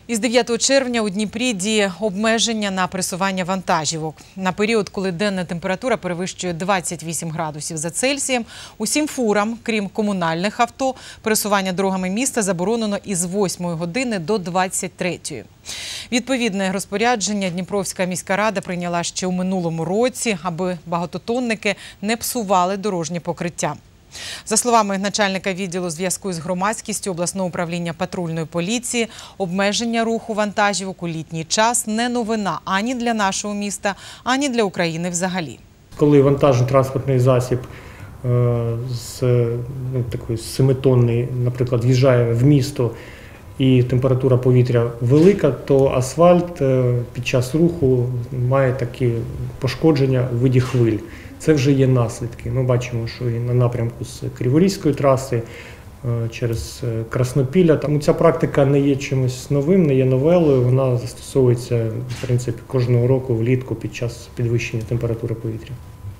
Із 9 червня у Дніпрі діє обмеження на пересування вантажівок. На період, коли денна температура перевищує 28 градусів за Цельсієм, усім фурам, крім комунальних авто, пересування дорогами міста заборонено із 8 години до 23-ї. Відповідне розпорядження Дніпровська міська рада прийняла ще у минулому році, аби багатотонники не псували дорожнє покриття. За словами начальника відділу зв'язку з громадськістю обласного управління патрульної поліції, обмеження руху вантажівок у літній час не новина ані для нашого міста, ані для України взагалі. Коли вантажний транспортний засіб з 7-тонний, наприклад, в'їжджає в місто і температура повітря велика, то асфальт під час руху має такі пошкодження у виді хвиль. Це вже є наслідки. Ми бачимо, що і на напрямку з Криворізької траси, через Краснопілля. Тому ця практика не є чимось новим, не є новелою. Вона застосовується, в принципі, кожного року влітку під час підвищення температури повітря.